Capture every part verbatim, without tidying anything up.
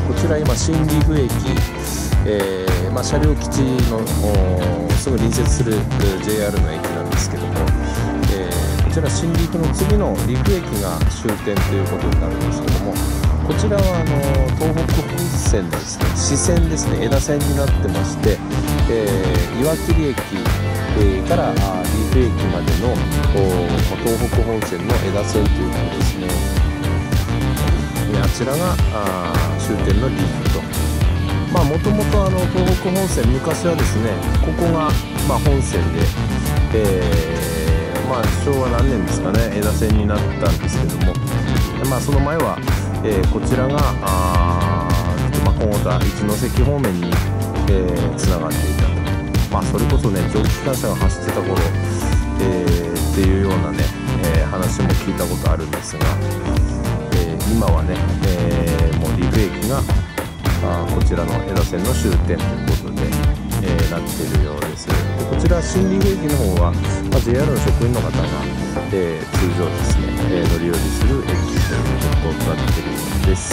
こちら今新リーフ駅、えーまあ、車両基地のすぐ隣接する ジェイアール の駅なんですけども、えー、こちら新リーフの次のリーフ駅が終点ということになるんですけども、こちらはあの東北本線のですね、支線ですね、枝線になってまして、えー、岩切駅、えー、からリーフ駅までの東北本線の枝線ということですね。あちらがあ終点のリーフと、まあもともとあの東北本線、昔はですね、ここがまあ本線で、えー、まあ昭和何年ですかね、枝線になったんですけども、まあその前は、えー、こちらがあ、まあ、小太田一関方面に、えー、つながっていたと、まあそれこそね蒸気機関車が走ってた頃、えー、っていうようなね、えー、話も聞いたことあるんですが、今はね、えー、もうリーフ駅があこちらの枝線の終点ということで、えー、なっているようです。でこちら新リーフ駅の方は、まあ、ジェイアール の職員の方が、えー、通常ですね、えー、乗り降りする駅ということになっているようです。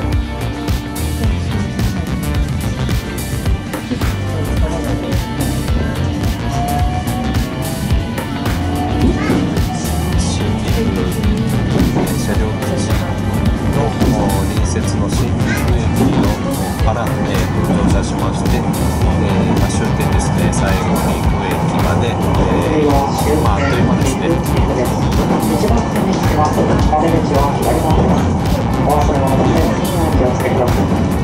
車両基地の隣接の新リーフ駅のから、えー、乗車しまして、えーまあ、終点ですね、最後リーフ駅まで、えー、まああっという間ですね。一番手にしては出口は左側です。お忘れ物の際にお気をつけください。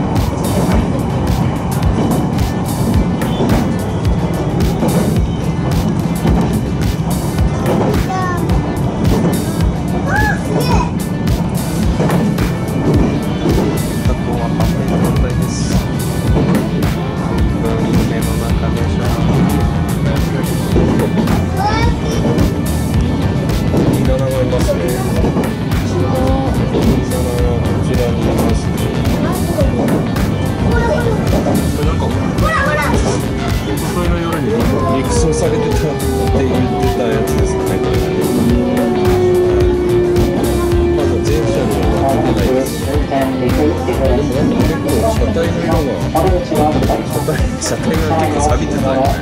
車体が結構錆びてたよね。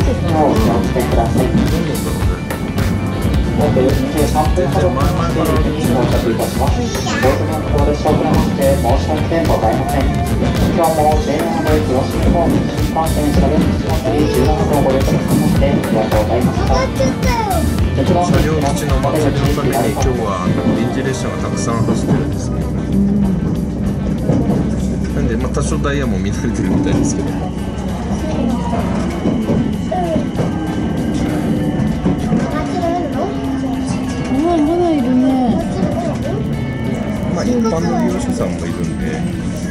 全然前々から車両基地の祭りのために今日は臨時列車がたくさん走ってるんですね。なんで、まあ、多少ダイヤも乱れてるみたいですけども、 まだいるね。 まあ一般の利用者さんもいるんで、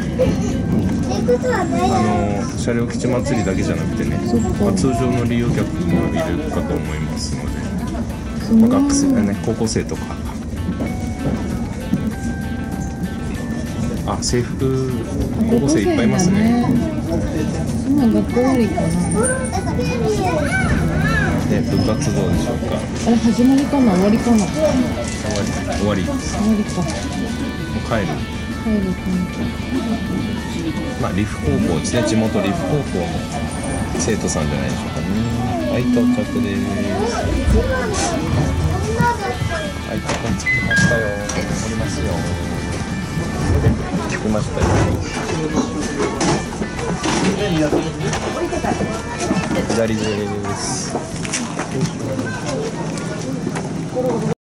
あの車両基地祭りだけじゃなくてね、まあ、通常の利用客もいるかと思いますので、まあ、学生ね、高校生とか、あ、制服高校生いっぱいいますね。 今学校終わりかな。 ね、部活動でしょうか。 あれ始まりかな、終わりかな。 終わり、終わりです。 終わりか。もう帰る。 帰るかまあ、リフ高校ですね、地元リフ高校の生徒さんじゃないでしょうかね。はい、到着です。はい、到着しましたよ。降りますよ。着きましたよ。左です。